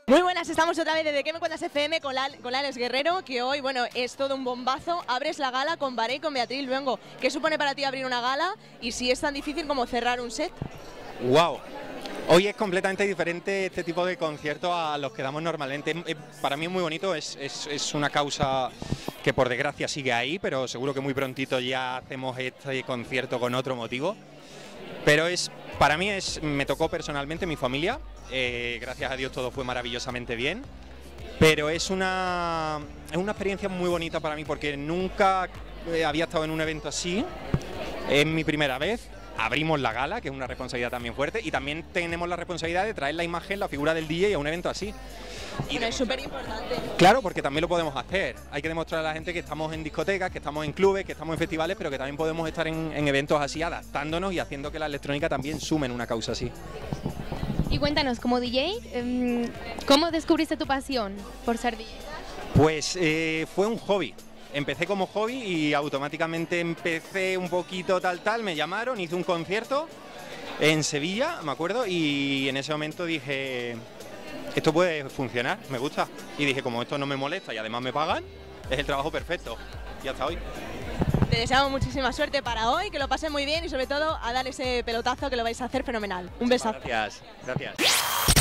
Muy buenas, estamos otra vez desde ¿Qué me cuentas FM con Alex Guerrero, que hoy, bueno, es todo un bombazo. Abres la gala con Baré y con Beatriz Luengo. ¿Qué supone para ti abrir una gala y si es tan difícil como cerrar un set? ¡Wow! Hoy es completamente diferente este tipo de conciertos a los que damos normalmente. Para mí es muy bonito, es una causa que por desgracia sigue ahí, pero seguro que muy prontito ya hacemos este concierto con otro motivo. Pero para mí me tocó personalmente mi familia, gracias a Dios todo fue maravillosamente bien, pero es una experiencia muy bonita para mí porque nunca había estado en un evento así, es mi primera vez. Abrimos la gala, que es una responsabilidad también fuerte, y también tenemos la responsabilidad de traer la imagen, la figura del DJ a un evento así. Bueno, es súper importante. Claro, porque también lo podemos hacer. Hay que demostrar a la gente que estamos en discotecas, que estamos en clubes, que estamos en festivales, pero que también podemos estar en eventos así, adaptándonos y haciendo que la electrónica también sume en una causa así. Y cuéntanos, como DJ, ¿cómo descubriste tu pasión por ser DJ? Pues fue un hobby. Empecé como hobby y automáticamente empecé un poquito tal, me llamaron, hice un concierto en Sevilla, me acuerdo, y en ese momento dije, esto puede funcionar, me gusta. Y dije, como esto no me molesta y además me pagan, es el trabajo perfecto. Y hasta hoy. Te deseamos muchísima suerte para hoy, que lo pases muy bien y sobre todo a dar ese pelotazo que lo vais a hacer fenomenal. Un besazo. Gracias, gracias.